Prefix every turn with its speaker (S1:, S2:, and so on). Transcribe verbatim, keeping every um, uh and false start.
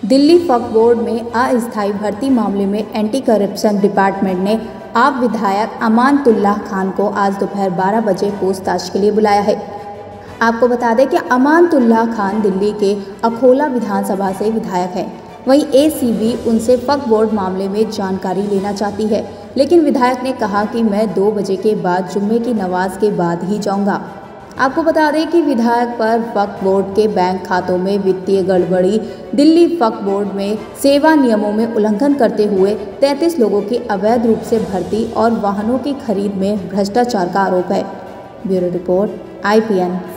S1: Delhi Waqf board में अस्थायी भर्ती मामले में एंटी करप्शन डिपार्टमेंट ने आप विधायक अमानतुल्लाह खान को आज दोपहर बारह बजे पूछताछ के लिए बुलाया है। आपको बता दें कि अमानतुल्लाह खान दिल्ली के अखोला विधानसभा से विधायक हैं। वहीं एसीबी उनसे वक्फ बोर्ड मामले में जानकारी लेना चाहती है, लेकिन विधायक ने कहा कि मैं दो बजे के बाद जुम्मे की नमाज के बाद ही जाऊंगा। आपको बता दें कि विधायक पर वक्फ बोर्ड के बैंक खातों में वित्तीय गड़बड़ी, दिल्ली वक्फ बोर्ड में सेवा नियमों में उल्लंघन करते हुए तैंतीस लोगों की अवैध रूप से भर्ती और वाहनों की खरीद में भ्रष्टाचार का आरोप है। Bureau report I P N.